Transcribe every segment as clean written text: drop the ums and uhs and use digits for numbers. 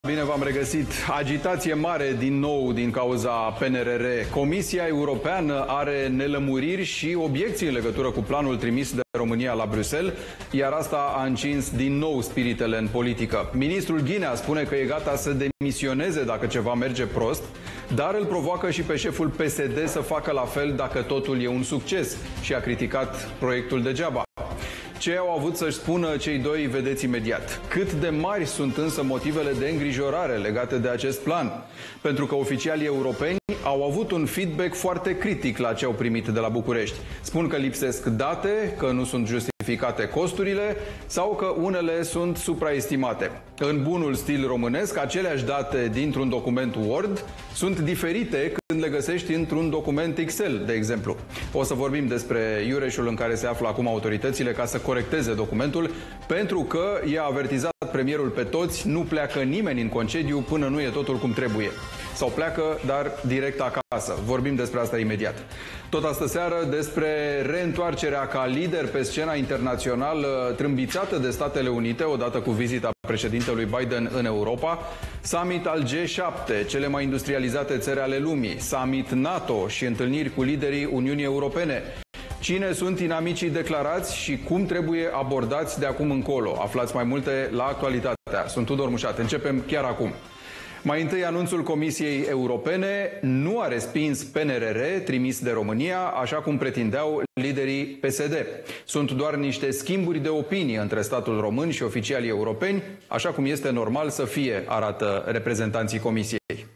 Bine v-am regăsit. Agitație mare din nou din cauza PNRR. Comisia Europeană are nelămuriri și obiecții în legătură cu planul trimis de România la Bruxelles, iar asta a încins din nou spiritele în politică. Ministrul Ghinea spune că e gata să demisioneze dacă ceva merge prost, dar îl provoacă și pe șeful PSD să facă la fel dacă totul e un succes și a criticat proiectul degeaba. Ce au avut să-și spună cei doi vedeți imediat. Cât de mari sunt însă motivele de îngrijorare legate de acest plan? Pentru că oficialii europeni au avut un feedback foarte critic la ce au primit de la București. Spun că lipsesc date, că nu sunt justificate costurile sau că unele sunt supraestimate. În bunul stil românesc, aceleași date dintr-un document Word sunt diferite când le găsești într-un document Excel, de exemplu. O să vorbim despre iureșul în care se află acum autoritățile ca să corecteze documentul, pentru că i-a avertizat premierul pe toți, nu pleacă nimeni în concediu până nu e totul cum trebuie. Sau pleacă, dar direct acasă. Vorbim despre asta imediat. Tot astă seară despre reîntoarcerea ca lider pe scena internațională trâmbițată de Statele Unite, odată cu vizita președintelui Biden în Europa, summit al G7, cele mai industrializate țări ale lumii, summit NATO și întâlniri cu liderii Uniunii Europene. Cine sunt inamicii declarați și cum trebuie abordați de acum încolo? Aflați mai multe la Actualitatea. Sunt Tudor Mușat. Începem chiar acum. Mai întâi, anunțul Comisiei Europene nu a respins PNRR trimis de România, așa cum pretindeau liderii PSD. Sunt doar niște schimburi de opinie între statul român și oficialii europeni, așa cum este normal să fie, arată reprezentanții Comisiei.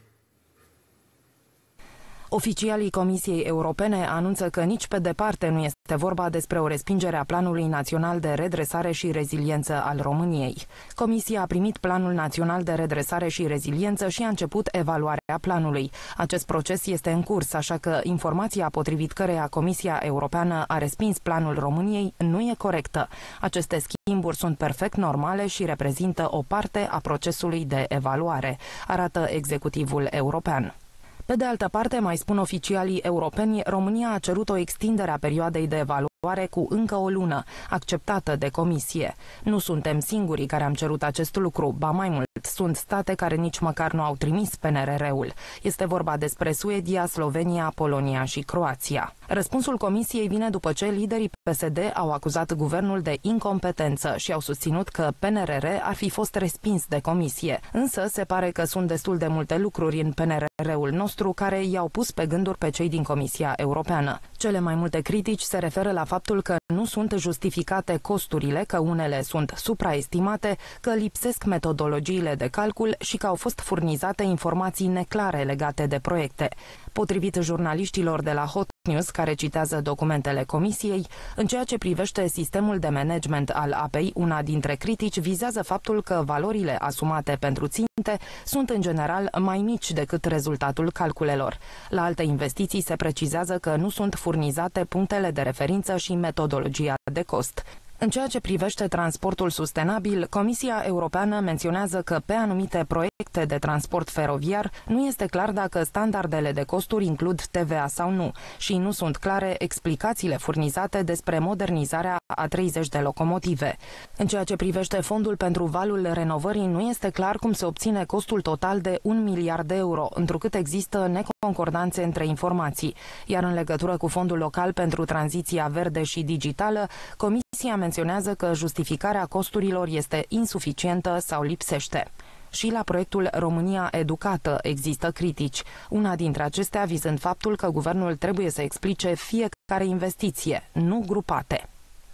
Oficialii Comisiei Europene anunță că nici pe departe nu este vorba despre o respingere a Planului Național de Redresare și Reziliență al României. Comisia a primit Planul Național de Redresare și Reziliență și a început evaluarea planului. Acest proces este în curs, așa că informația potrivit căreia Comisia Europeană a respins planul României nu e corectă. Aceste schimburi sunt perfect normale și reprezintă o parte a procesului de evaluare, arată executivul european. Pe de altă parte, mai spun oficialii europeni, România a cerut o extindere a perioadei de evaluare cu încă o lună, acceptată de Comisie. Nu suntem singurii care am cerut acest lucru, ba mai mult, sunt state care nici măcar nu au trimis PNRR-ul. Este vorba despre Suedia, Slovenia, Polonia și Croația. Răspunsul Comisiei vine după ce liderii PSD au acuzat guvernul de incompetență și au susținut că PNRR ar fi fost respins de Comisie. Însă se pare că sunt destul de multe lucruri în PNRR-ul nostru care i-au pus pe gânduri pe cei din Comisia Europeană. Cele mai multe critici se referă la faptul că nu sunt justificate costurile, că unele sunt supraestimate, că lipsesc metodologiile de calcul și că au fost furnizate informații neclare legate de proiecte. Potrivit jurnaliștilor de la Hot News, care citează documentele Comisiei, în ceea ce privește sistemul de management al apei, una dintre critici vizează faptul că valorile asumate pentru ținte sunt în general mai mici decât rezultatul calculelor. La alte investiții se precizează că nu sunt furnizate punctele de referință și metodologia de cost. În ceea ce privește transportul sustenabil, Comisia Europeană menționează că pe anumite proiecte de transport feroviar nu este clar dacă standardele de costuri includ TVA sau nu și nu sunt clare explicațiile furnizate despre modernizarea a 30 de locomotive. În ceea ce privește fondul pentru valul renovării, nu este clar cum se obține costul total de 1 miliard de euro, întrucât există neconcordanțe între informații. Iar în legătură cu fondul local pentru tranziția verde și digitală, Comisia menționează că justificarea costurilor este insuficientă sau lipsește. Și la proiectul România Educată există critici, una dintre acestea vizând faptul că guvernul trebuie să explice fiecare investiție, nu grupate.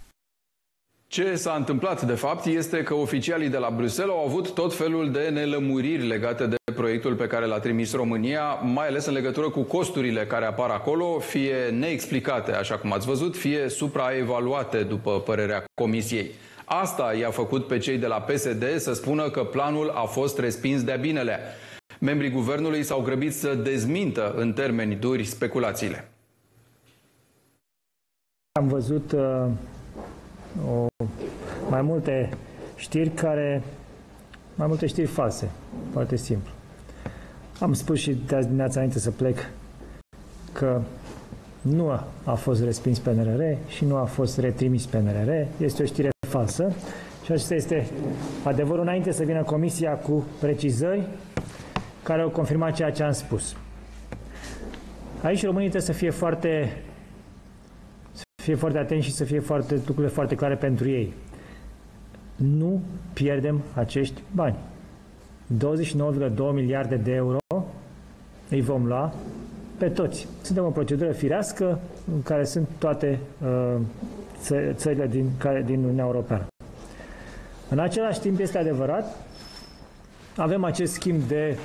Ce s-a întâmplat, de fapt, este că oficialii de la Bruxelles au avut tot felul de nelămuriri legate de proiectul pe care l-a trimis România, mai ales în legătură cu costurile care apar acolo, fie neexplicate, așa cum ați văzut, fie supraevaluate, după părerea Comisiei. Asta i-a făcut pe cei de la PSD să spună că planul a fost respins de-a binelea. Membrii guvernului s-au grăbit să dezmintă în termeni duri speculațiile. Am văzut mai multe știri false, foarte simplu. Am spus și de azi dimineața înainte să plec că nu a fost respins PNRR și nu a fost retrimis PNRR. Este o știre falsă. Și acesta este adevărul înainte să vină Comisia cu precizări care au confirmat ceea ce am spus. Aici românii trebuie să fie foarte atenți și să fie lucrurile foarte clare pentru ei. Nu pierdem acești bani. 29,2 miliarde de euro îi vom lua pe toți. Suntem o procedură firească în care sunt toate țările din Uniunea Europeană. În același timp este adevărat, avem acest schimb de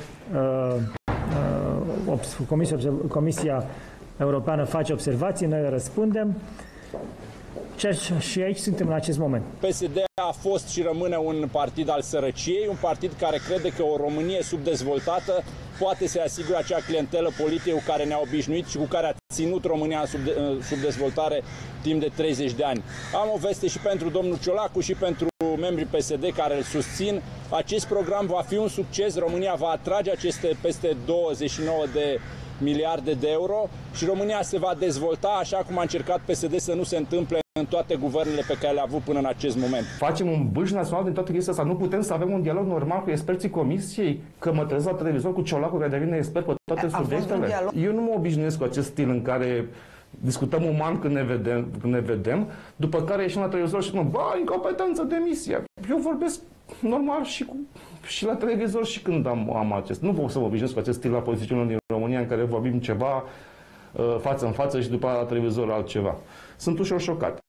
Comisia Europeană face observații, noi le răspundem și aici suntem în acest moment. PSD a fost și rămâne un partid al sărăciei, un partid care crede că o Românie subdezvoltată poate să asigure acea clientelă politică cu care ne-a obișnuit și cu care a ținut România sub dezvoltare timp de 30 de ani. Am o veste și pentru domnul Ciolacu și pentru membrii PSD care îl susțin. Acest program va fi un succes, România va atrage aceste peste 29 de miliarde de euro și România se va dezvolta așa cum a încercat PSD să nu se întâmple în toate guvernele pe care le-a avut până în acest moment. Facem un bâș național din toată chestia asta. Nu putem să avem un dialog normal cu experții comisiei, că mă trezesc la televizor cu Ciolacu care devine expert pe toate subiectele. Eu nu mă obișnuiesc cu acest stil în care discutăm uman când ne vedem, după care ieșim la televizor și spunem, bă, incompetență, demisia. Eu vorbesc normal și la televizor și când am acest. Nu pot să mă obișnuiesc cu acest stil la poziționări din România în care vorbim ceva față în față și după la televizor altceva. Sunt ușor șocat.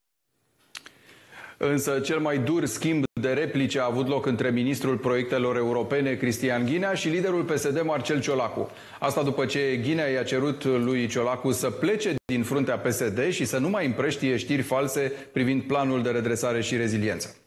Însă cel mai dur schimb de replice a avut loc între ministrul proiectelor europene Cristian Ghinea și liderul PSD Marcel Ciolacu. Asta după ce Ghinea i-a cerut lui Ciolacu să plece din fruntea PSD și să nu mai împrăștie știri false privind planul de redresare și reziliență.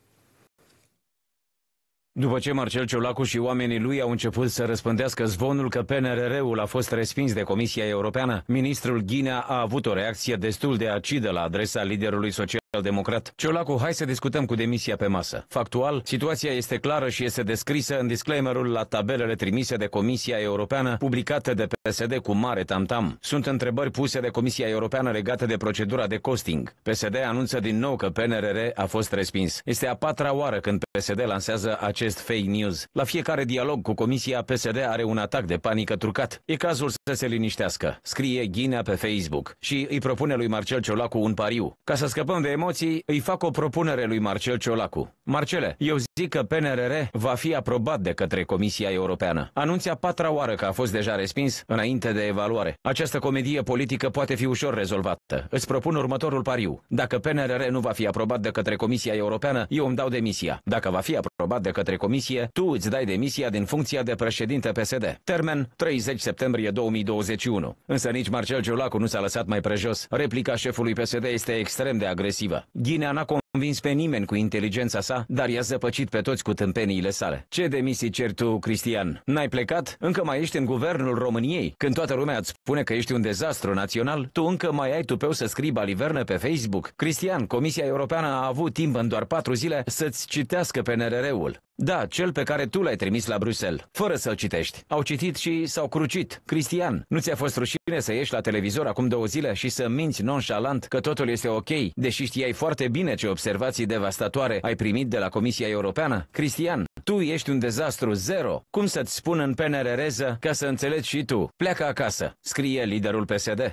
După ce Marcel Ciolacu și oamenii lui au început să răspândească zvonul că PNRR-ul a fost respins de Comisia Europeană, ministrul Ghinea a avut o reacție destul de acidă la adresa liderului social-democrat. Ciolacu, hai să discutăm cu demisia pe masă. Factual, situația este clară și este descrisă în disclaimerul la tabelele trimise de Comisia Europeană, publicate de PSD cu mare tamtam. Sunt întrebări puse de Comisia Europeană legate de procedura de costing. PSD anunță din nou că PNRR a fost respins. Este a patra oară când PSD lansează acest fake news. La fiecare dialog cu Comisia, PSD are un atac de panică trucat. E cazul să se liniștească, scrie Ghinea pe Facebook și îi propune lui Marcel Ciolacu un pariu. Ca să scăpăm de emoții, îi fac o propunere lui Marcel Ciolacu. Marcele, eu zic că PNRR va fi aprobat de către Comisia Europeană. Anunți a patra oară că a fost deja respins înainte de evaluare. Această comedie politică poate fi ușor rezolvată. Îți propun următorul pariu. Dacă PNRR nu va fi aprobat de către Comisia Europeană, eu îmi dau demisia. Dacă va fi aprobat de către Comisie, tu îți dai demisia din funcția de președinte PSD. Termen 30 septembrie 2021. Însă nici Marcel Ciolacu nu s-a lăsat mai prejos. Replica șefului PSD este extrem de agresivă. Ghinea n-a convins pe nimeni cu inteligența sa, dar i-a zăpăcit pe toți cu tâmpeniile sale. Ce demisii ceri tu, Cristian? N-ai plecat? Încă mai ești în guvernul României? Când toată lumea îți spune că ești un dezastru național, tu încă mai ai tupeu să scrii balivernă pe Facebook? Cristian, Comisia Europeană a avut timp în doar 4 zile să-ți citească PNRR-ul. Da, cel pe care tu l-ai trimis la Bruxelles, fără să-l citești. Au citit și s-au crucit. Cristian, nu ți-a fost rușine să ieși la televizor acum 2 zile și să minți nonșalant că totul este ok, deși știai foarte bine ce observații devastatoare ai primit de la Comisia Europeană? Cristian, tu ești un dezastru zero. Cum să-ți spun în PNRR-ză ca să înțelegi și tu? Pleacă acasă, scrie liderul PSD.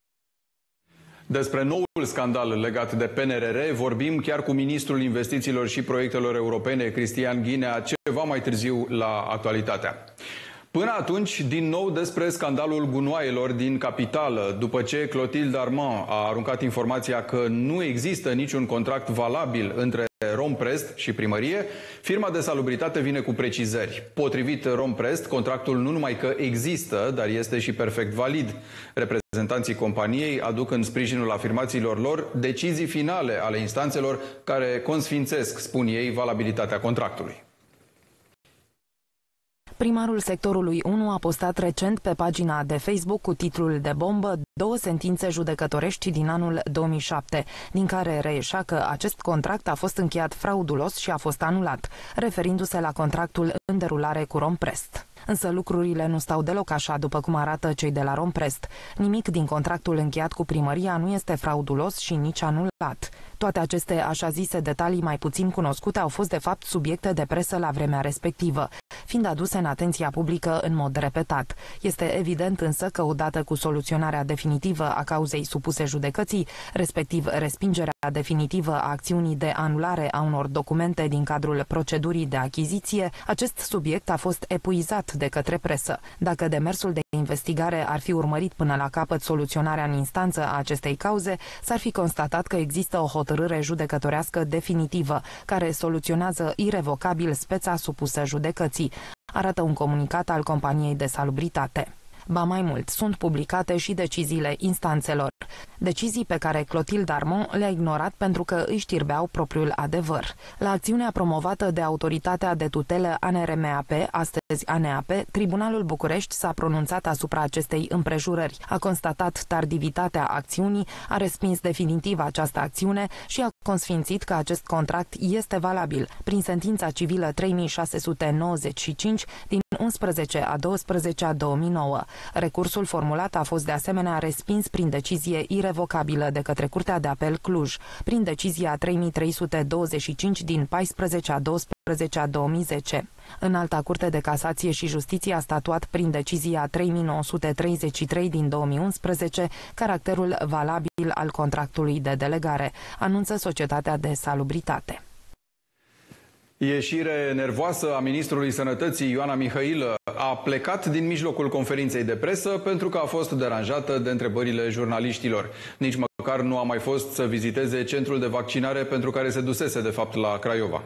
Despre noul scandal legat de PNRR vorbim chiar cu ministrul investițiilor și proiectelor europene, Cristian Ghinea, ceva mai târziu la Actualitatea. Până atunci, din nou despre scandalul gunoaielor din capitală. După ce Clotilde Armand a aruncat informația că nu există niciun contract valabil între Romprest și primărie, firma de salubritate vine cu precizări. Potrivit Romprest, contractul nu numai că există, dar este și perfect valid. Reprezentanții companiei aduc în sprijinul afirmațiilor lor decizii finale ale instanțelor care consfințesc, spun ei, valabilitatea contractului. Primarul sectorului 1 a postat recent pe pagina de Facebook cu titlul de bombă 2 sentințe judecătorești din anul 2007, din care reieșea că acest contract a fost încheiat fraudulos și a fost anulat, referindu-se la contractul în derulare cu Romprest. Însă lucrurile nu stau deloc așa, după cum arată cei de la Romprest. Nimic din contractul încheiat cu primăria nu este fraudulos și nici anulat. Toate aceste așa zise detalii mai puțin cunoscute au fost de fapt subiecte de presă la vremea respectivă, fiind aduse în atenția publică în mod repetat. Este evident însă că odată cu soluționarea definitivă a cauzei supuse judecății, respectiv respingerea definitivă a acțiunii de anulare a unor documente din cadrul procedurii de achiziție, acest subiect a fost epuizat de către presă. Dacă demersul de investigare ar fi urmărit până la capăt soluționarea în instanță a acestei cauze, s-ar fi constatat că există o hotărâre judecătorească definitivă, care soluționează irevocabil speța supusă judecății, arată un comunicat al companiei de salubritate. Ba mai mult, sunt publicate și deciziile instanțelor, decizii pe care Clotilde Armand le-a ignorat pentru că îi știrbeau propriul adevăr. La acțiunea promovată de Autoritatea de Tutelă ANRMAP, astăzi ANEAP, Tribunalul București s-a pronunțat asupra acestei împrejurări, a constatat tardivitatea acțiunii, a respins definitiv această acțiune și a consfințit că acest contract este valabil, prin sentința civilă 3695 din 11/12/2009. Recursul formulat a fost de asemenea respins prin decizie irevocabilă de către Curtea de Apel Cluj, prin decizia 3325 din 14/12/2010. Înalta Curte de Casație și Justiție a statuat prin decizia 3933 din 2011 caracterul valabil al contractului de delegare, anunță Societatea de Salubritate. Ieșire nervoasă a ministrului Sănătății Ioana Mihailă a plecat din mijlocul conferinței de presă pentru că a fost deranjată de întrebările jurnaliștilor. Nici măcar nu a mai fost să viziteze centrul de vaccinare pentru care se dusese de fapt la Craiova.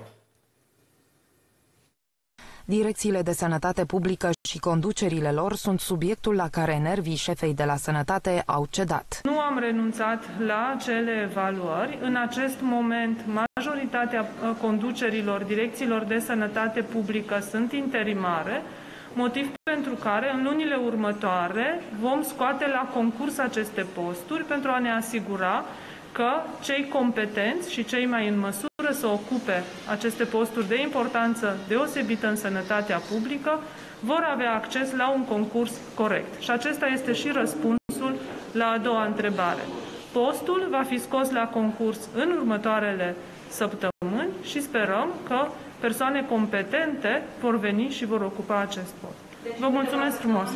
Direcțiile de sănătate publică și conducerile lor sunt subiectul la care nervii șefei de la sănătate au cedat. Nu am renunțat la acele evaluări. În acest moment, majoritatea conducerilor direcțiilor de sănătate publică sunt interimare, motiv pentru care în lunile următoare vom scoate la concurs aceste posturi pentru a ne asigura că cei competenți și cei mai în măsură să ocupe aceste posturi de importanță deosebită în sănătatea publică vor avea acces la un concurs corect. Și acesta este și răspunsul la a doua întrebare. Postul va fi scos la concurs în următoarele săptămâni și sperăm că persoane competente vor veni și vor ocupa acest post. Vă mulțumesc frumos!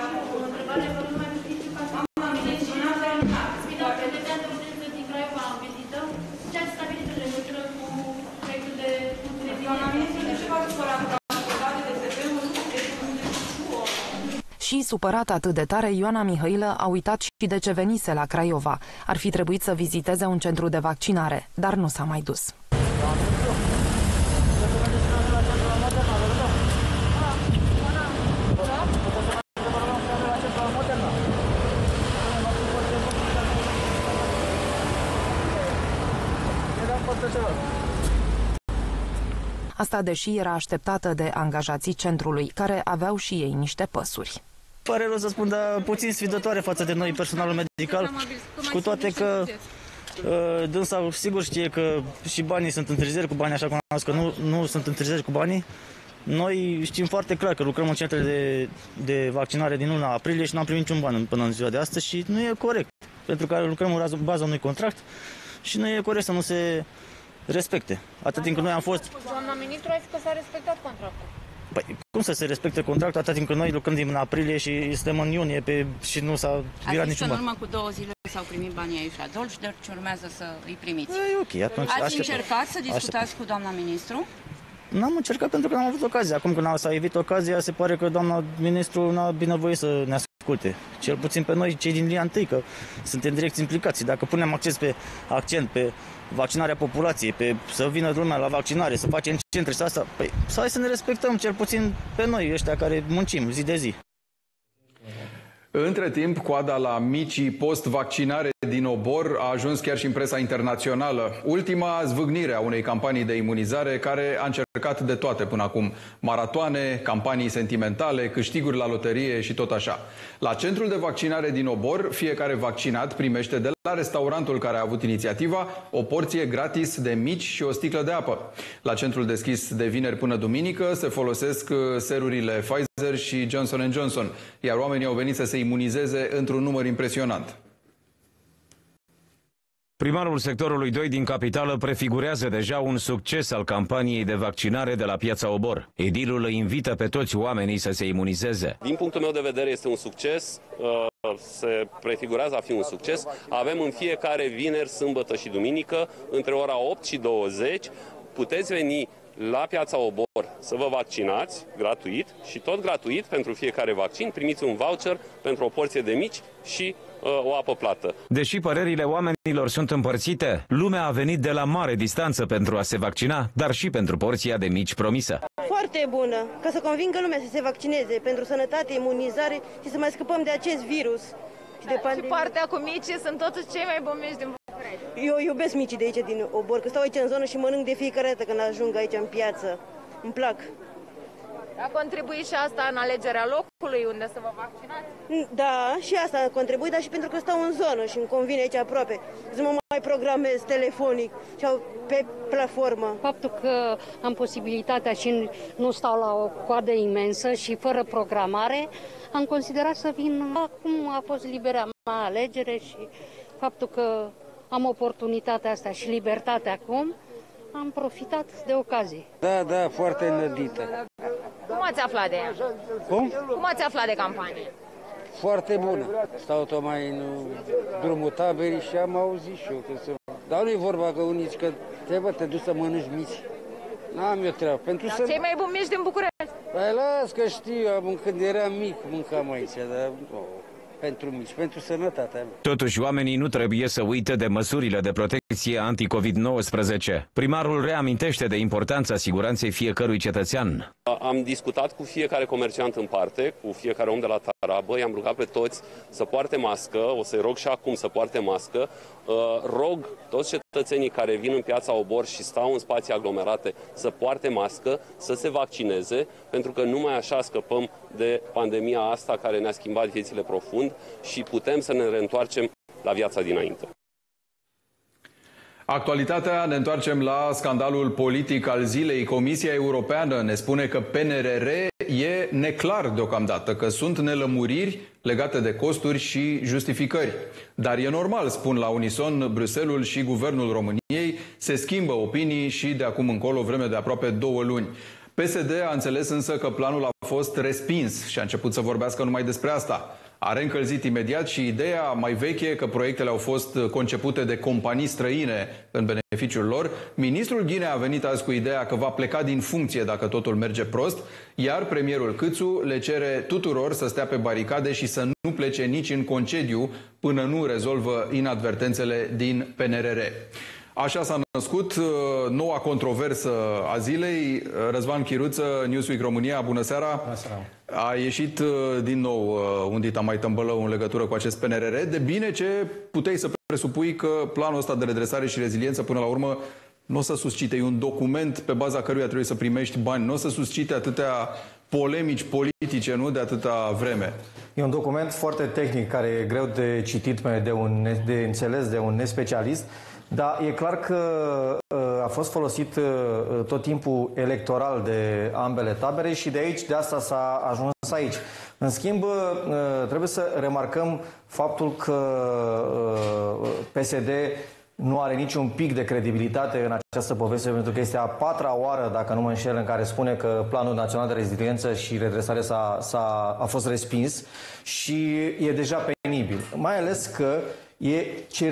Și, supărat atât de tare, Ioana Mihailă a uitat și de ce venise la Craiova. Ar fi trebuit să viziteze un centru de vaccinare, dar nu s-a mai dus. Asta deși era așteptată de angajații centrului, care aveau și ei niște păsuri. Pare rău să spun, dar puțin sfidătoare față de noi, personalul medical, cu toate că dânsa sigur știe că și banii sunt întârzieri cu banii, așa cum am zis, că nu sunt întârzieri cu banii. Noi știm foarte clar că lucrăm în centrele de vaccinare din luna aprilie și n-am primit niciun ban până în ziua de astăzi și nu e corect, pentru că lucrăm în baza unui contract și nu e corect să nu se respecte. Atât timp cât noi am fost... Doamna ministru a zis că s-a respectat contractul. Păi, cum să se respecte contractul atât timp cât noi lucrăm din aprilie și suntem în iunie și nu s-a virat niciun ban? în urmă cu 2 zile s-au primit banii aici la Dolj, deci urmează să îi primiți. E ok, atunci ați încercat să discutați cu doamna ministru? N-am încercat pentru că n-am avut ocazia. Acum când s-a evit ocazia, se pare că doamna ministru n-a binevoie să ne asculte. Cel puțin pe noi, cei din linia întâi, că suntem direct implicați. Dacă punem accent pe vaccinarea populației, să vină lumea la vaccinare, să facem centre și asta, păi hai să ne respectăm cel puțin pe noi, ăștia care muncim zi de zi. Între timp, coada la micii post-vaccinare din Obor a ajuns chiar și în presa internațională. Ultima zvâgnire a unei campanii de imunizare care a încercat de toate până acum. Maratoane, campanii sentimentale, câștiguri la loterie și tot așa. La centrul de vaccinare din Obor, fiecare vaccinat primește de la restaurantul care a avut inițiativa o porție gratis de mici și o sticlă de apă. La centrul deschis de vineri până duminică se folosesc serurile Pfizer și Johnson & Johnson, iar oamenii au venit să se imunizeze într-un număr impresionant. Primarul sectorului 2 din capitală prefigurează deja un succes al campaniei de vaccinare de la Piața Obor. Edilul îi invită pe toți oamenii să se imunizeze. Din punctul meu de vedere este un succes, se prefigurează a fi un succes. Avem în fiecare vineri, sâmbătă și duminică, între ora 8 și 20, puteți veni la Piața Obor să vă vaccinați gratuit și tot gratuit pentru fiecare vaccin primiți un voucher pentru o porție de mici și o apă plată. Deși părerile oamenilor sunt împărțite, lumea a venit de la mare distanță pentru a se vaccina, dar și pentru porția de mici promisă. Foarte bună, ca să convingă lumea să se vaccineze pentru sănătate, imunizare și să mai scăpăm de acest virus. Și partea cu micii sunt totuși cei mai buni mici din București. Eu iubesc micii de aici din Obor, că stau aici în zonă și mănânc de fiecare dată când ajung aici în piață. Îmi plac. A contribuit și asta în alegerea locului unde să vă vaccinați? Da, și asta a contribuit, dar și pentru că stau în zonă și îmi convine aici aproape. Să mă mai programez telefonic sau pe platformă. Faptul că am posibilitatea și nu stau la o coadă imensă și fără programare, am considerat să vin acum a fost libera mea alegere și faptul că am oportunitatea asta și libertatea acum, am profitat de ocazie. Da, foarte înădită. Cum ați aflat de ea? Cum ați aflat de campanie? Foarte bună. Stau tocmai în drumul taberii și am auzit și eu. Dar nu e vorba că unii zic că te duci să mănânci mici. N-am eu treabă. Cei mai buni mici din București. Păi las că știu, când eram mic mâncam aici, dar pentru mici, pentru sănătatea mea. Totuși, oamenii nu trebuie să uite de măsurile de protecție anti-COVID-19. Primarul reamintește de importanța siguranței fiecărui cetățean. Am discutat cu fiecare comerciant în parte, cu fiecare om de la tarabă, i-am rugat pe toți să poarte mască, o să-i rog și acum să poarte mască. Rog toți cetățenii care vin în Piața Obor și stau în spații aglomerate să poarte mască, să se vaccineze, pentru că numai așa scăpăm de pandemia asta care ne-a schimbat viețile profund și putem să ne reîntoarcem la viața dinainte. Actualitatea, ne întoarcem la scandalul politic al zilei. Comisia Europeană ne spune că PNRR e neclar deocamdată, că sunt nelămuriri legate de costuri și justificări. Dar e normal, spun la unison Bruxelles și Guvernul României, se schimbă opinii și de acum încolo vreme de aproape 2 luni. PSD a înțeles însă că planul a fost respins și a început să vorbească numai despre asta. A reîncălzit imediat și ideea mai veche că proiectele au fost concepute de companii străine în beneficiul lor. Ministrul Ghinea a venit azi cu ideea că va pleca din funcție dacă totul merge prost, iar premierul Câțu le cere tuturor să stea pe baricade și să nu plece nici în concediu până nu rezolvă inadvertențele din PNRR. Așa s-a născut noua controversă a zilei. Răzvan Chiruță, Newsweek România, bună seara! Bună seara! A ieșit din nou un dita mai tămbălău în legătură cu acest PNRR. De bine ce puteai să presupui că planul ăsta de redresare și reziliență până la urmă nu o să suscite. E un document pe baza căruia trebuie să primești bani. Nu o să suscite atâtea polemici politice, nu, de atâta vreme. E un document foarte tehnic, care e greu de citit, de înțeles de un nespecialist. Dar e clar că a fost folosit tot timpul electoral de ambele tabere și de aici, de asta s-a ajuns aici. În schimb, trebuie să remarcăm faptul că PSD nu are niciun pic de credibilitate în această poveste, pentru că este a 4-a oară, dacă nu mă înșel, în care spune că Planul Național de Reziliență și Redresare a fost respins și e deja penibil. Mai ales că e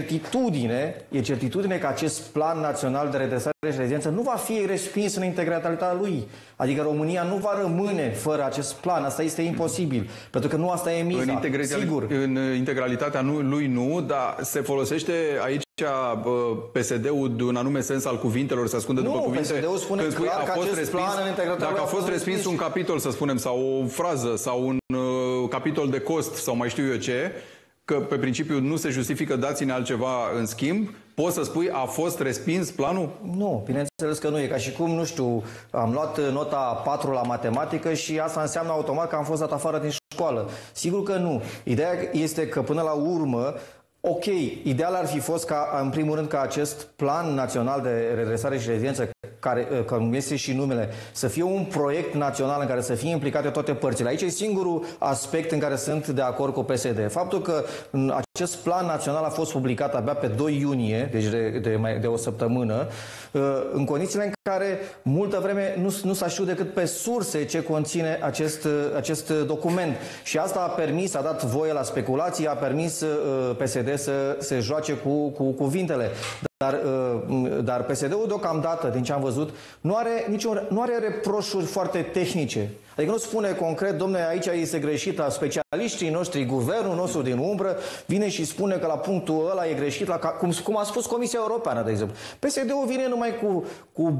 certitudine că acest Plan Național de Redresare și Reziliență nu va fi respins în integralitatea lui. Adică România nu va rămâne fără acest plan. Asta este imposibil. Pentru că nu asta e miza. Sigur. În integralitatea lui nu, dar se folosește aici PSD-ul de un anume sens al cuvintelor, se ascunde după cuvinte. PSD-ul spune clar că acest plan în integralitate. Dacă a fost respins un capitol, să spunem, sau o frază, sau un capitol de cost, sau mai știu eu ce, că pe principiu nu se justifică, dați-ne altceva în schimb, poți să spui a fost respins planul? Nu, bineînțeles că nu. E ca și cum, nu știu, am luat nota 4 la matematică și asta înseamnă automat că am fost dat afară din școală. Sigur că nu. Ideea este că până la urmă Ok, ideal ar fi fost ca, în primul rând, ca acest plan național de redresare și reziliență, care este și numele, să fie un proiect național în care să fie implicate toate părțile. Aici e singurul aspect în care sunt de acord cu PSD. Faptul că acest plan național a fost publicat abia pe 2 iunie, deci de o săptămână, în condițiile în care multă vreme nu s-a știut decât pe surse ce conține acest document. Și asta a dat voie la speculații, a permis PSD să se joace cu cuvintele. Dar PSD-ul deocamdată, din ce am văzut, nu are reproșuri foarte tehnice. Adică nu spune concret, domnule, aici este greșit la specialiștii noștri, guvernul nostru din umbră, vine și spune că la punctul ăla e greșit, cum a spus Comisia Europeană, de exemplu. PSD-ul vine numai cu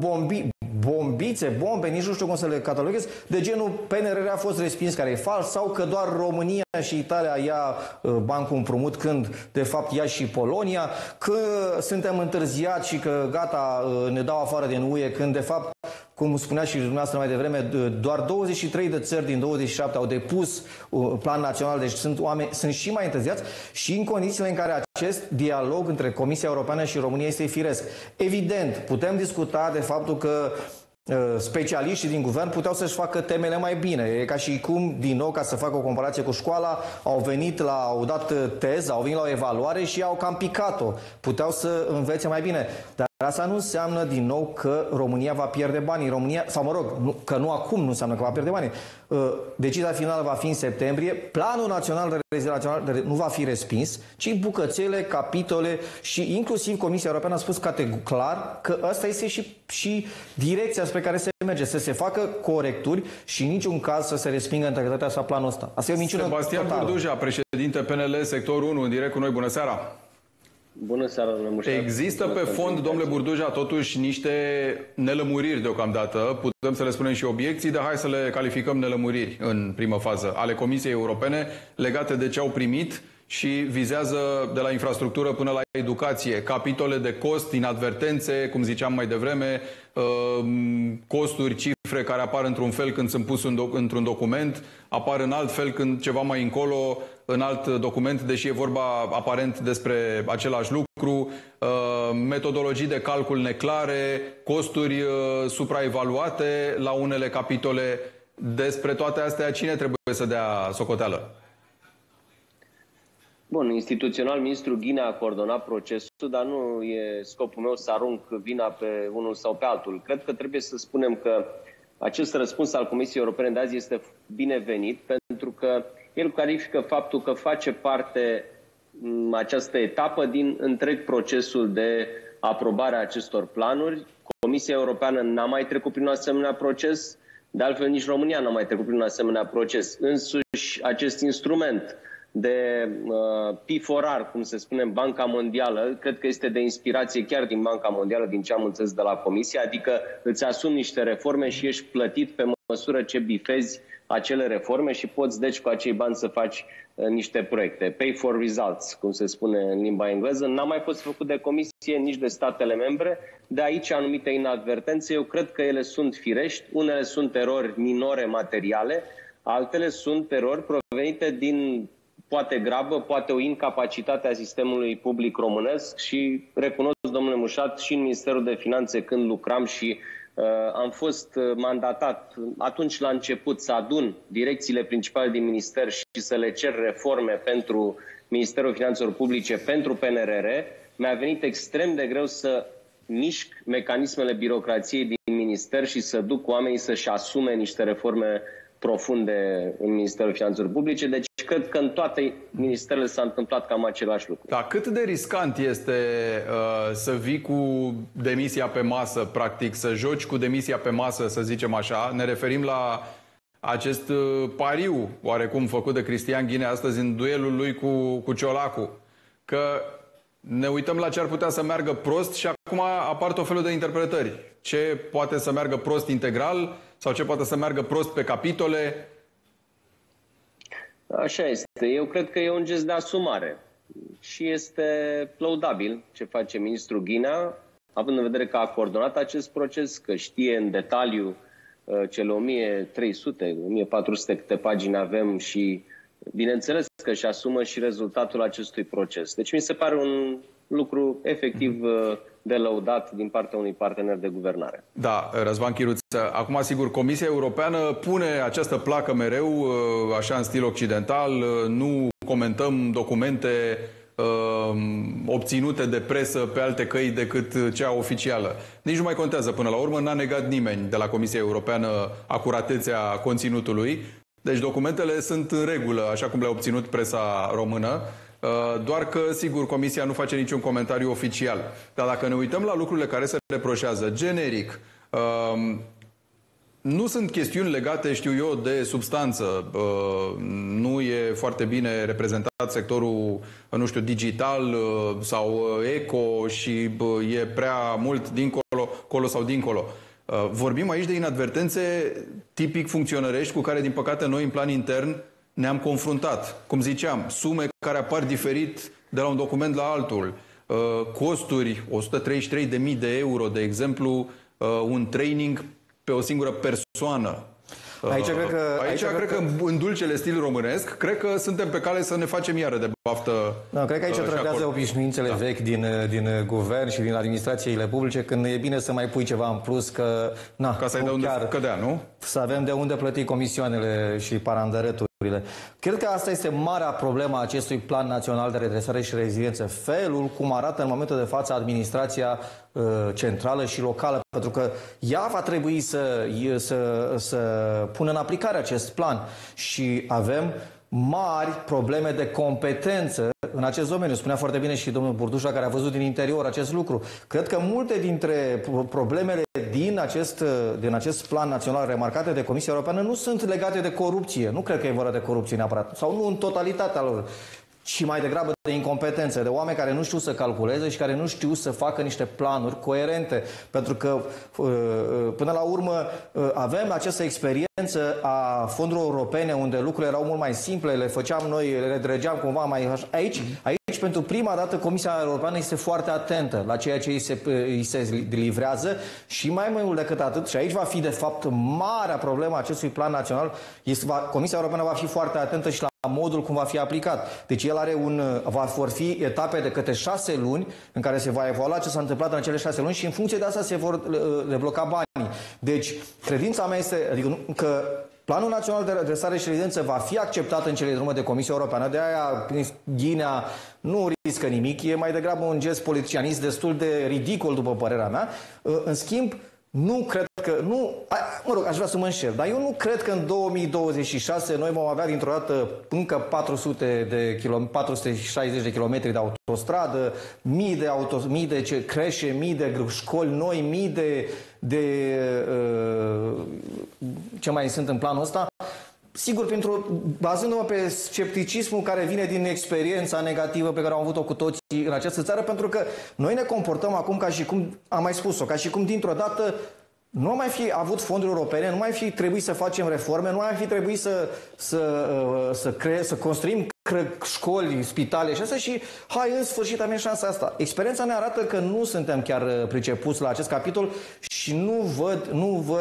bombe, nici nu știu cum să le cataloghez, de genul PNRR a fost respins, care e fals, sau că doar România și Italia ia bani cu împrumut, când de fapt ia și Polonia, că suntem întârziați și că gata, ne dau afară din UE, când de fapt, cum spunea și dumneavoastră mai devreme, doar 23 de țări din 27 au depus plan național, deci sunt și mai întârziați, și în condițiile în care acest dialog între Comisia Europeană și România este firesc. Evident, putem discuta de faptul că specialiștii din guvern puteau să-și facă temele mai bine. E ca și cum, din nou, ca să fac o comparație cu școala, au dat teză, au venit la o evaluare și au cam picat-o. Puteau să învețe mai bine. Dar asta nu înseamnă, din nou, că România va pierde banii. România, sau mă rog, că nu acum nu înseamnă că va pierde banii. Decizia finală va fi în septembrie. Planul național de reziliență nu va fi respins, ci bucățele, capitole, și inclusiv Comisia Europeană a spus clar că asta este și direcția spre care se merge, să se facă corecturi și în niciun caz să se respingă integritatea sa planul ăsta. Asta e o minciună totală. Sebastian Burduja, președinte PNL, sectorul 1, în direct cu noi. Bună seara! Bună seara, domnule Mușat. Există pe fond, domnule Burduja, totuși niște nelămuriri deocamdată, putem să le spunem și obiecții, dar hai să le calificăm nelămuriri în primă fază, ale Comisiei Europene, legate de ce au primit și vizează de la infrastructură până la educație, capitole de cost, inadvertențe, cum ziceam mai devreme, costuri, cifre care apar într-un fel când sunt pus într-un document, apar în alt fel când ceva mai încolo, în alt document, deși e vorba aparent despre același lucru, metodologii de calcul neclare, costuri supraevaluate la unele capitole. Despre toate astea, cine trebuie să dea socoteală? Bun, instituțional, ministrul Ghinea a coordonat procesul, dar nu e scopul meu să arunc vina pe unul sau pe altul. Cred că trebuie să spunem că acest răspuns al Comisiei Europene de azi este binevenit, pentru că el clarifică faptul că face parte această etapă din întreg procesul de aprobare a acestor planuri. Comisia Europeană n-a mai trecut prin un asemenea proces, de altfel nici România n-a mai trecut prin un asemenea proces. Însuși acest instrument de P4R, cum se spune în Banca Mondială, cred că este de inspirație chiar din Banca Mondială, din ce am înțeles de la Comisie, adică îți asumi niște reforme și ești plătit pe măsură ce bifezi acele reforme și poți deci cu acei bani să faci niște proiecte. Pay for results, cum se spune în limba engleză, n-a mai fost făcut de Comisie, nici de statele membre, de aici anumite inadvertențe. Eu cred că ele sunt firești, unele sunt erori minore materiale, altele sunt erori provenite din poate grabă, poate o incapacitate a sistemului public românesc și recunosc, domnule Mușat, și în Ministerul de Finanțe când lucram și am fost mandatat atunci la început să adun direcțiile principale din minister și să le cer reforme pentru Ministerul Finanțelor Publice, pentru PNRR, mi-a venit extrem de greu să mișc mecanismele birocrației din minister și să duc oamenii să-și asume niște reforme profunde în Ministerul Finanțelor Publice. Deci cred că în toate ministerele s-a întâmplat cam același lucru. Dar cât de riscant este să vii cu demisia pe masă, practic, să joci cu demisia pe masă, să zicem așa? Ne referim la acest pariu oarecum făcut de Cristian Ghinea astăzi în duelul lui cu Ciolacu. Că ne uităm la ce ar putea să meargă prost și acum apar tot felul de interpretări. Ce poate să meargă prost integral sau ce poate să meargă prost pe capitole? Așa este. Eu cred că e un gest de asumare și este lăudabil ce face ministrul Ghinea, având în vedere că a coordonat acest proces, că știe în detaliu cele 1300, 1400 câte pagini avem și bineînțeles că că își asumă și rezultatul acestui proces. Deci mi se pare un lucru efectiv de lăudat din partea unui partener de guvernare. Da, Răzvan Chiruță. Acum, sigur, Comisia Europeană pune această placă mereu, așa în stil occidental, nu comentăm documente obținute de presă pe alte căi decât cea oficială. Nici nu mai contează până la urmă, n-a negat nimeni de la Comisia Europeană acuratețea conținutului. Deci documentele sunt în regulă, așa cum le-a obținut presa română, doar că, sigur, Comisia nu face niciun comentariu oficial. Dar dacă ne uităm la lucrurile care se reproșează, generic, nu sunt chestiuni legate, știu eu, de substanță. Nu e foarte bine reprezentat sectorul, nu știu, digital sau eco și e prea mult dincolo, colo sau dincolo. Vorbim aici de inadvertențe tipic funcționărești cu care, din păcate, noi, în plan intern, ne-am confruntat. Cum ziceam, sume care apar diferit de la un document la altul. Costuri, 133.000 de euro, de exemplu, un training pe o singură persoană. Aici cred că în dulcele stil românesc, cred că suntem pe cale să ne facem iară de baftă. Da, cred că aici trădează obișnuințele vechi din guvern și din administrațiile publice, când e bine să mai pui ceva în plus, că ca să ai de unde cădea, nu? Să avem de unde plăti comisioanele și parandărăturile. Cred că asta este marea problemă a acestui Plan Național de Redresare și Reziliență. Felul cum arată în momentul de față administrația centrală și locală, pentru că ea va trebui să pună în aplicare acest plan și avem mari probleme de competență în acest domeniu. Spunea foarte bine și domnul Burdușa, care a văzut din interior acest lucru. Cred că multe dintre problemele din acest plan național remarcate de Comisia Europeană nu sunt legate de corupție. Nu cred că e vorba de corupție neapărat, sau nu în totalitatea lor, ci mai degrabă de incompetență, de oameni care nu știu să calculeze și care nu știu să facă niște planuri coerente. Pentru că, până la urmă, avem această experiență a fondurilor europene, unde lucrurile erau mult mai simple, le făceam noi, le dregeam cumva mai așa. Aici, pentru prima dată, Comisia Europeană este foarte atentă la ceea ce îi se livrează și mai mult decât atât, și aici va fi, de fapt, marea problemă a acestui plan național, Comisia Europeană va fi foarte atentă și la modul cum va fi aplicat. Deci el vor fi etape de câte 6 luni în care se va evalua ce s-a întâmplat în acele 6 luni și în funcție de asta se vor debloca banii. Deci, credința mea este că Planul Național de Redresare și Reziliență va fi acceptat în cele din urmă de Comisia Europeană. De aia Ghinea nu riscă nimic. E mai degrabă un gest politicianist destul de ridicol, după părerea mea. În schimb, nu cred că... aș vrea să mă înșel, dar eu nu cred că în 2026 noi vom avea dintr-o dată încă 460 de kilometri de autostradă, mii de creșe, mii de școli noi, mii de ce mai sunt în planul ăsta. Sigur, bazându-mă pe scepticismul care vine din experiența negativă pe care am avut-o cu toții în această țară, pentru că noi ne comportăm acum ca și cum, am mai spus-o, ca și cum dintr-o dată nu mai fi avut fonduri europene, nu mai fi trebuit să facem reforme, nu mai fi trebuit să construim școli, spitale și asta și hai, în sfârșit avem șansa asta. Experiența ne arată că nu suntem chiar pricepuți la acest capitol și nu văd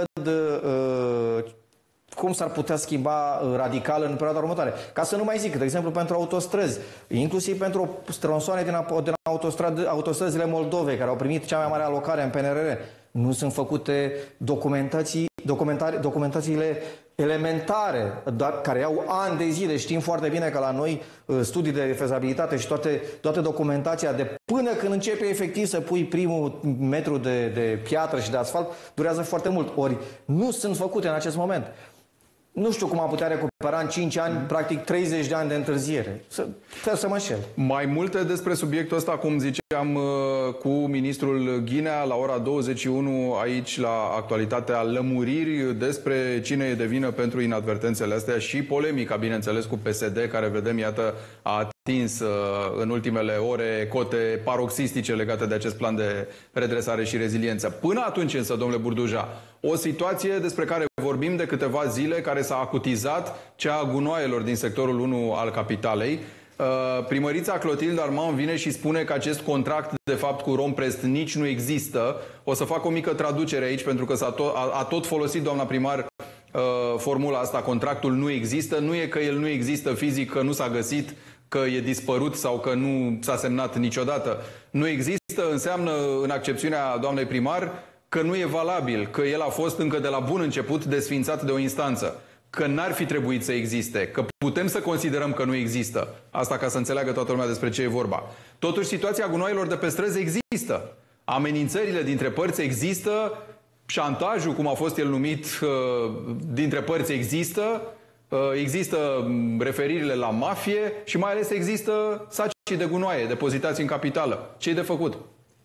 cum s-ar putea schimba radical în perioada următoare. Ca să nu mai zic, de exemplu, pentru autostrăzi, inclusiv pentru tronsoane din autostrăzile Moldovei, care au primit cea mai mare alocare în PNRR. Nu sunt făcute documentațiile elementare, care au ani de zile. Știm foarte bine că la noi studii de fezabilitate și toată documentația de până când începe efectiv să pui primul metru de piatră și de asfalt durează foarte mult. Ori nu sunt făcute în acest moment. Nu știu cum am putea recupera în 5 ani, practic 30 de ani de întârziere. Trebuie să mă înșel. Mai multe despre subiectul ăsta, cum ziceam, cu ministrul Ghinea la ora 21 aici la Actualitatea, lămuriri despre cine e de vină pentru inadvertențele astea și polemica, bineînțeles, cu PSD, care vedem, iată, a atins în ultimele ore cote paroxistice legate de acest plan de redresare și reziliență. Până atunci însă, domnule Burduja, o situație despre care vorbim de câteva zile, care s-a acutizat, cea a gunoaielor din sectorul 1 al capitalei. Primărița Clotilde Armand vine și spune că acest contract, de fapt, cu Romprest nici nu există. O să fac o mică traducere aici, pentru că a tot folosit doamna primar formula asta, contractul nu există, nu e că el nu există fizic, că nu s-a găsit, că e dispărut sau că nu s-a semnat niciodată. Nu există înseamnă, în accepțiunea doamnei primar, că nu e valabil, că el a fost încă de la bun început desființat de o instanță, că n-ar fi trebuit să existe, că putem să considerăm că nu există. Asta ca să înțeleagă toată lumea despre ce e vorba. Totuși, situația gunoaielor de pe străzi există. Amenințările dintre părți există, șantajul, cum a fost el numit, dintre părți există, există referirile la mafie și mai ales există sacii de gunoaie depozitați în capitală. Ce-i de făcut?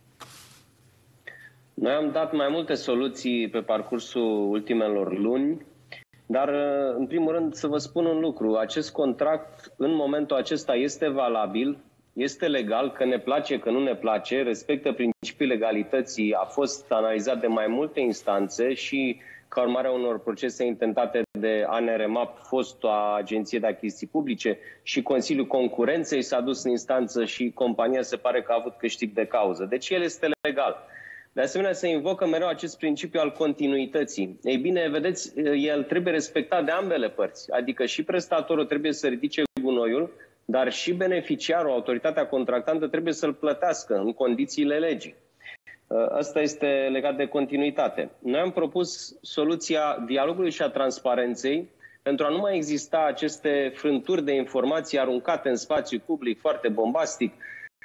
Noi am dat mai multe soluții pe parcursul ultimelor luni, dar în primul rând să vă spun un lucru. Acest contract în momentul acesta este valabil, este legal, că ne place, că nu ne place, respectă principiul legalității, a fost analizat de mai multe instanțe și ca urmare a unor procese intentate de ANRMAP, fosta Agenție de Achiziții Publice, și Consiliul Concurenței s-a dus în instanță și compania se pare că a avut câștig de cauză. Deci el este legal. De asemenea, se invocă mereu acest principiu al continuității. Ei bine, vedeți, el trebuie respectat de ambele părți. Adică și prestatorul trebuie să ridice gunoiul, dar și beneficiarul, autoritatea contractantă, trebuie să-l plătească în condițiile legii. Asta este legat de continuitate. Noi am propus soluția dialogului și a transparenței pentru a nu mai exista aceste frânturi de informații aruncate în spațiu public foarte bombastic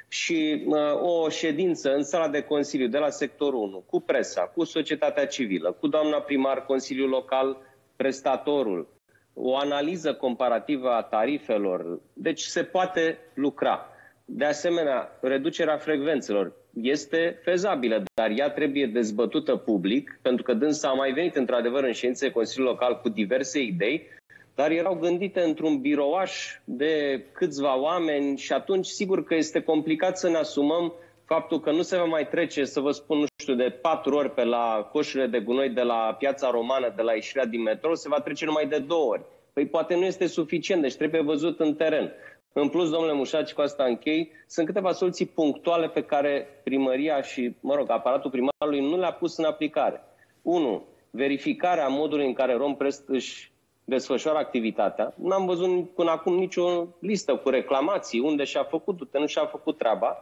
și o ședință în sala de Consiliu de la sectorul 1 cu presa, cu societatea civilă, cu doamna primar, Consiliul Local, prestatorul, o analiză comparativă a tarifelor. Deci se poate lucra. De asemenea, reducerea frecvențelor este fezabilă, dar ea trebuie dezbătută public, pentru că dânsa a mai venit într-adevăr în ședințe Consiliul Local cu diverse idei, dar erau gândite într-un birouaș de câțiva oameni și atunci sigur că este complicat să ne asumăm faptul că nu se va mai trece, să vă spun, nu știu, de 4 ori pe la coșurile de gunoi de la Piața Romană, de la ieșirea din metrou, se va trece numai de 2 ori. Păi poate nu este suficient, deci trebuie văzut în teren. În plus, domnule Mușaci, cu asta închei, sunt câteva soluții punctuale pe care primăria și, aparatul primarului nu le-a pus în aplicare. 1. Verificarea modului în care Romprest își desfășoară activitatea. N-am văzut până acum nicio listă cu reclamații, unde și-a făcut, unde nu și-a făcut treaba.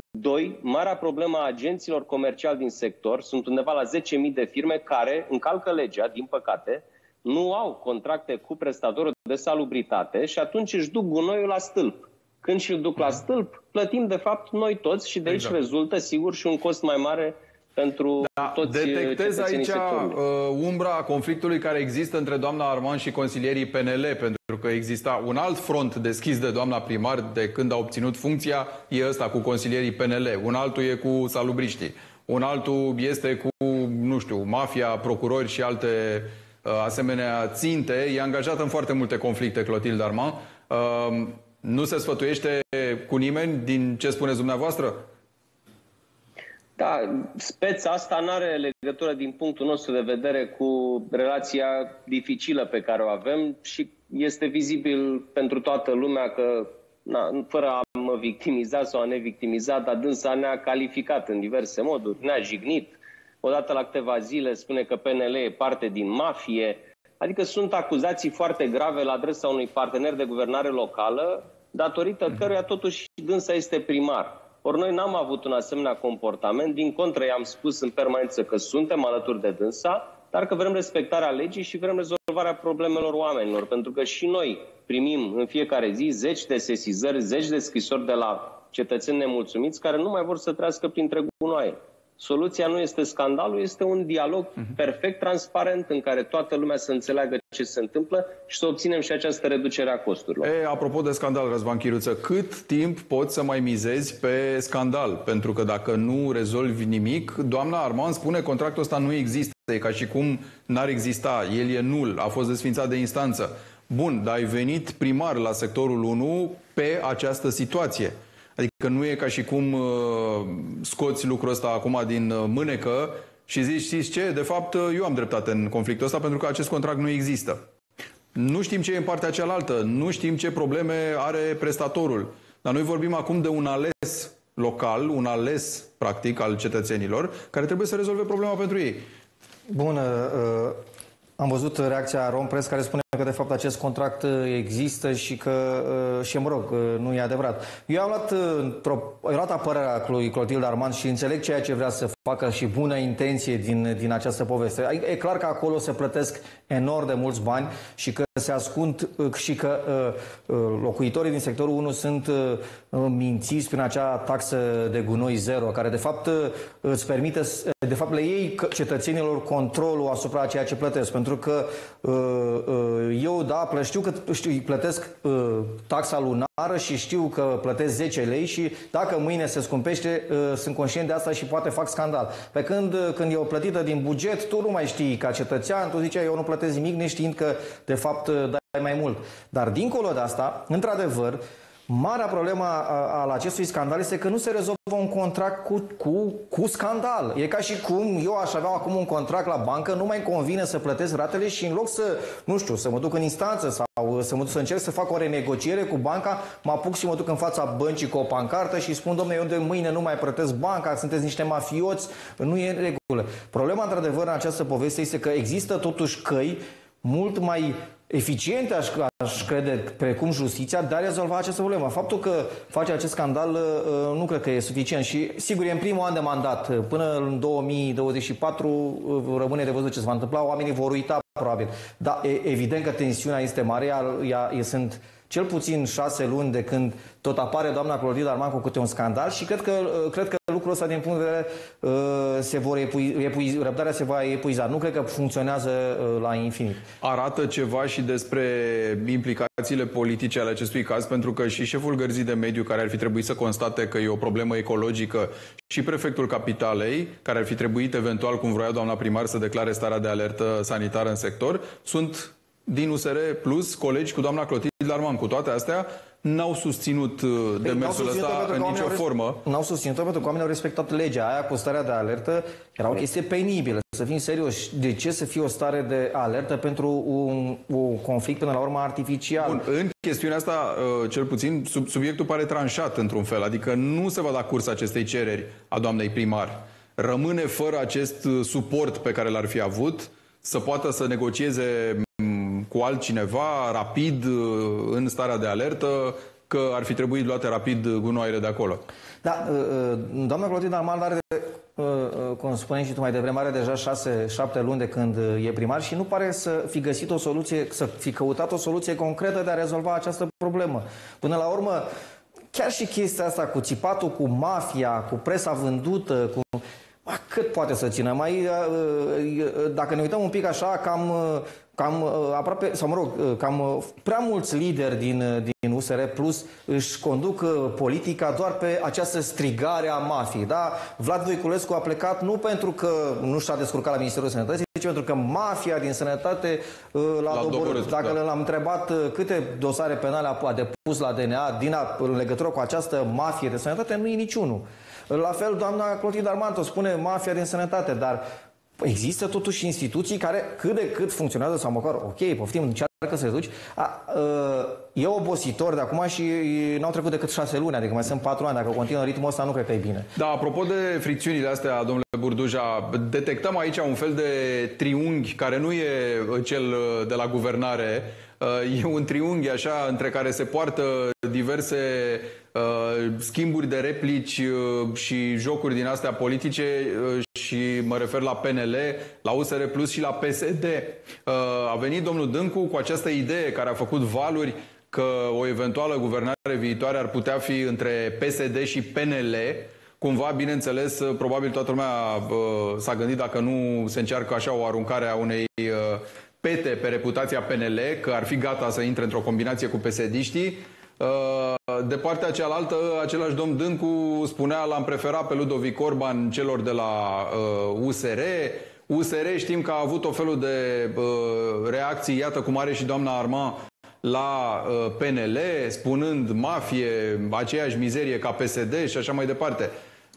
2. Marea problemă a agenților comerciali din sector. Sunt undeva la 10.000 de firme care încalcă legea, din păcate, nu au contracte cu prestatorul de salubritate și atunci își duc gunoiul la stâlp. Când și-l duc la stâlp, plătim de fapt noi toți și de aici rezultă sigur și un cost mai mare pentru toți detectez aici umbra conflictului care există între doamna Armand și consilierii PNL, pentru că exista un alt front deschis de doamna primar de când a obținut funcția, e ăsta cu consilierii PNL, un altul e cu salubriștii, un altul este cu, nu știu, mafia, procurori și alte asemenea ținte. E angajată în foarte multe conflicte, Clotilde Armand. Nu se sfătuiește cu nimeni din ce spuneți dumneavoastră? Da, speța asta nu are legătură din punctul nostru de vedere cu relația dificilă pe care o avem și este vizibil pentru toată lumea că, fără a mă victimiza sau a ne victimiza, dar dânsa ne-a calificat în diverse moduri, ne-a jignit. Odată la câteva zile spune că PNL e parte din mafie. Adică sunt acuzații foarte grave la adresa unui partener de guvernare locală, datorită căruia totuși dânsa este primar. Ori noi n-am avut un asemenea comportament, din contră i-am spus în permanență că suntem alături de dânsa, dar că vrem respectarea legii și vrem rezolvarea problemelor oamenilor, pentru că și noi primim în fiecare zi zeci de sesizări, zeci de scrisori de la cetățeni nemulțumiți care nu mai vor să trăiască printre gunoaie. Soluția nu este scandalul, este un dialog perfect transparent în care toată lumea să înțeleagă ce se întâmplă și să obținem și această reducere a costurilor. Apropo de scandal, Răzvan Chiruță, cât timp poți să mai mizezi pe scandal? Pentru că dacă nu rezolvi nimic, doamna Armand spune contractul ăsta nu există, e ca și cum n-ar exista, el e nul, a fost desfințat de instanță. Bun, dar ai venit primar la sectorul 1 pe această situație. Adică nu e ca și cum scoți lucrul ăsta acum din mânecă și zici, știți ce, de fapt eu am dreptate în conflictul ăsta pentru că acest contract nu există. Nu știm ce e în partea cealaltă, nu știm ce probleme are prestatorul. Dar noi vorbim acum de un ales local, un ales practic al cetățenilor, care trebuie să rezolve problema pentru ei. Bună. Am văzut reacția Rompress care spune că de fapt acest contract există și că, nu e adevărat. Eu am luat apărarea lui Clotilde Armand și înțeleg ceea ce vrea să facă și bună intenție din această poveste. E clar că acolo se plătesc enorm de mulți bani și că se ascund și că locuitorii din sectorul 1 sunt mințiți prin acea taxă de gunoi zero, care de fapt îți permite, de fapt le iei cetățenilor controlul asupra ceea ce plătesc. Pentru că eu, știu că plătesc taxa lunară și știu că plătesc 10 lei și dacă mâine se scumpește, sunt conștient de asta și poate fac scandal. Pe când e o plătită din buget, tu nu mai știi ca cetățean, tu ziceai eu nu plătesc nimic neștiind că de fapt dai mai mult. Dar dincolo de asta, într-adevăr, marea problemă al acestui scandal este că nu se rezolvă un contract cu scandal. E ca și cum eu aș avea acum un contract la bancă, nu mai convine să plătesc ratele și în loc să mă duc în instanță sau să încerc să fac o renegociere cu banca, mă apuc și mă duc în fața băncii cu o pancartă și spun, domnule, eu de mâine nu mai plătesc banca, sunteți niște mafioți, nu e în regulă. Problema, într-adevăr, în această poveste este că există totuși căi mult mai eficiente, aș crede, precum justiția, de a rezolva această problemă. Faptul că face acest scandal nu cred că e suficient și, sigur, e în primul an de mandat. Până în 2024 rămâne de văzut ce se va întâmpla. Oamenii vor uita, probabil. Dar evident că tensiunea este mare. Sunt cel puțin 6 luni de când tot apare doamna Clotilde Armand cu câte un scandal și cred că lucrul ăsta, din punct de vedere, răbdarea se va epuiza. Nu cred că funcționează la infinit. Arată ceva și despre implicațiile politice ale acestui caz, pentru că și șeful Gărzii de Mediu, care ar fi trebuit să constate că e o problemă ecologică, și prefectul Capitalei, care ar fi trebuit eventual, cum vroia doamna primar, să declare starea de alertă sanitară în sector, sunt din USR Plus colegi cu doamna Clotilde Armand. Cu toate astea, n-au susținut demersul ăsta în nicio formă. N-au susținut-o pentru că oamenii au respectat legea aia cu starea de alertă. Era o chestie penibilă. Să fim serioși. De ce să fie o stare de alertă pentru un conflict până la urmă artificial? Bun, în chestiunea asta, cel puțin, subiectul pare tranșat într-un fel. Adică nu se va da curs acestei cereri a doamnei primar. Rămâne fără acest suport pe care l-ar fi avut, să poată să negocieze cu altcineva, rapid, în starea de alertă, că ar fi trebuit luate rapid gunoaiele de acolo. Da, doamna Clotilde Armand are, cum spuneai și tu mai devreme, are deja 6-7 luni de când e primar și nu pare să fi găsit o soluție, să fi căutat o soluție concretă de a rezolva această problemă. Până la urmă, chiar și chestia asta cu țipatul, cu mafia, cu presa vândută, cât poate să țină? Dacă ne uităm un pic așa, cam aproape, sau cam prea mulți lideri din USR Plus își conduc politica doar pe această strigare a mafiei. Da? Vlad Voiculescu a plecat nu pentru că nu și-a descurcat la Ministerul Sănătății, ci pentru că mafia din sănătate l-a doborât. Dacă l-am întrebat câte dosare penale a depus la DNA în legătură cu această mafie de sănătate, nu e niciunul. La fel, doamna Clotilde Armand o spune mafia din sănătate, dar există totuși instituții care cât de cât funcționează sau măcar, ok, poftim, încearcă să duci. E obositor de acum și n-au trecut decât 6 luni, adică mai sunt 4 ani. Dacă continuă ritmul ăsta, nu cred că e bine. Da, apropo de fricțiunile astea, domnule Burduja, detectăm aici un fel de triunghi care nu e cel de la guvernare. E un triunghi așa între care se poartă diverse schimburi de replici și jocuri din astea politice și mă refer la PNL, la USR Plus și la PSD. A venit domnul Dâncu cu această idee care a făcut valuri că o eventuală guvernare viitoare ar putea fi între PSD și PNL. Cumva, bineînțeles, probabil toată lumea s-a gândit dacă nu se încearcă așa o aruncare a unei pete pe reputația PNL, că ar fi gata să intre într-o combinație cu PSD-știi. De partea cealaltă, același domn Dâncu spunea, l-am preferat pe Ludovic Orban celor de la USR. USR știm că a avut o felul de reacții, iată cum are și doamna Armand, la PNL, spunând mafie, aceeași mizerie ca PSD și așa mai departe.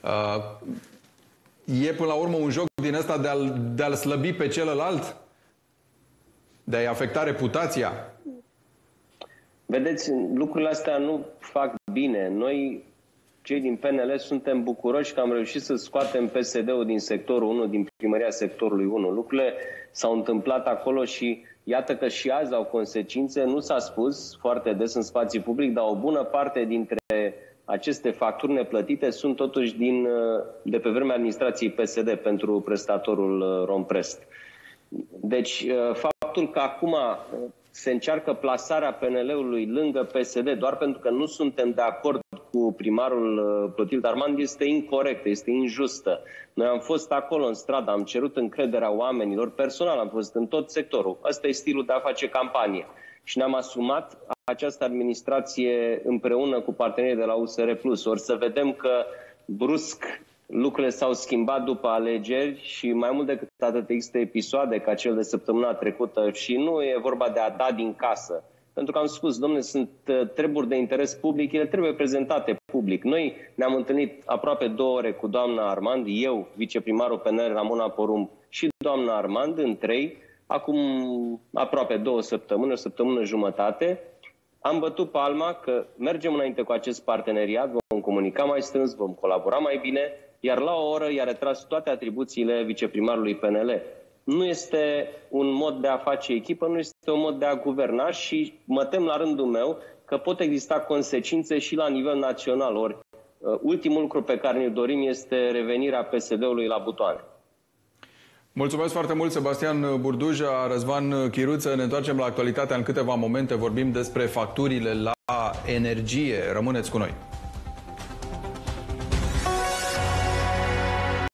E până la urmă un joc din ăsta de a-l slăbi pe celălalt? De a-i afecta reputația? Vedeți, lucrurile astea nu fac bine. Noi, cei din PNL, suntem bucuroși că am reușit să scoatem PSD-ul din sectorul 1, din primăria sectorului 1. Lucrurile s-au întâmplat acolo și iată că și azi au consecințe. Nu s-a spus foarte des în spațiu public, dar o bună parte dintre aceste facturi neplătite sunt totuși de pe vremea administrației PSD pentru prestatorul Romprest. Deci faptul că acum se încearcă plasarea PNL-ului lângă PSD doar pentru că nu suntem de acord cu primarul Clotilde Armand este incorrectă, este injustă. Noi am fost acolo în stradă, am cerut încrederea oamenilor, personal am fost în tot sectorul. Ăsta e stilul de a face campanie. Și ne-am asumat această administrație împreună cu partenerii de la USR+. Ori să vedem că brusc lucrurile s-au schimbat după alegeri și mai mult decât atât există episoade ca cel de săptămâna trecută și nu e vorba de a da din casă. Pentru că am spus, domnule, sunt treburi de interes public, ele trebuie prezentate public. Noi ne-am întâlnit aproape 2 ore cu doamna Armand, eu, viceprimarul PNL Ramona Porumb și doamna Armand, în 3, acum aproape 2 săptămâni, o săptămână jumătate. Am bătut palma că mergem înainte cu acest parteneriat, vom comunica mai strâns, vom colabora mai bine, iar la o oră i-a retras toate atribuțiile viceprimarului PNL. Nu este un mod de a face echipă, nu este un mod de a guverna și mă tem la rândul meu că pot exista consecințe și la nivel național. Ori ultimul lucru pe care ne dorim este revenirea PSD-ului la butoane. Mulțumesc foarte mult, Sebastian Burduja, Răzvan Chiruță. Ne întoarcem la actualitatea în câteva momente. Vorbim despre facturile la energie. Rămâneți cu noi.